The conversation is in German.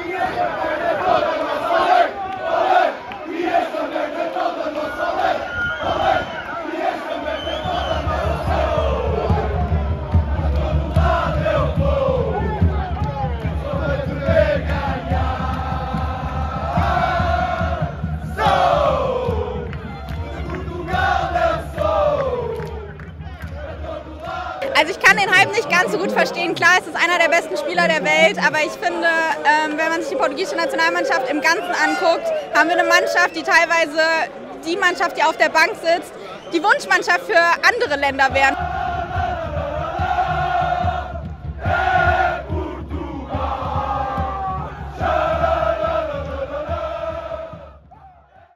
Also ich kann den Hype nicht ganz so gut verstehen. Klar, es ist einer der besten Spieler der Welt, aber ich finde, wenn man sich die portugiesische Nationalmannschaft im Ganzen anguckt, haben wir eine Mannschaft, die teilweise die Mannschaft, die auf der Bank sitzt, die Wunschmannschaft für andere Länder wären.